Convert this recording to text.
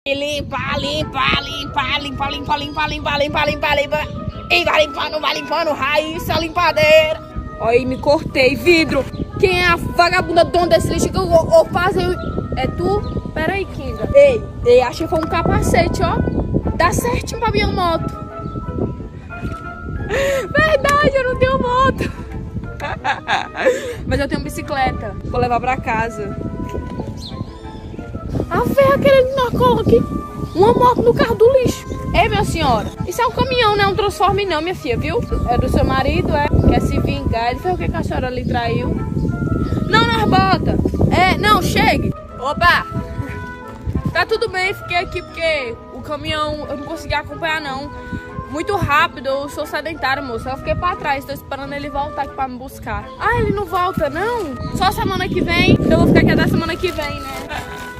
Limpa. E vai limpando, Raíssa limpadeira. Olha aí, me cortei, vidro. Quem é a vagabunda dona desse lixo que eu vou fazer? É tu? Pera aí, Kinga. Ei, achei que foi um capacete, ó. Dá certinho pra minha moto. Verdade, eu não tenho moto. Mas eu tenho bicicleta. Vou levar pra casa. A véia querendo que nós coloque uma moto no carro do lixo. Ei, minha senhora, isso é um caminhão, não é um transforme não, minha filha, viu? É do seu marido, é? Quer se vingar. Ele fez o que a senhora lhe traiu? Não, nós bota. Não, chegue. Opa! Tá tudo bem, fiquei aqui porque o caminhão eu não consegui acompanhar, não. Muito rápido, eu sou sedentário, moço. Eu fiquei pra trás, tô esperando ele voltar aqui pra me buscar. Ah, ele não volta, não? Só semana que vem? Eu vou ficar aqui até semana que vem, né?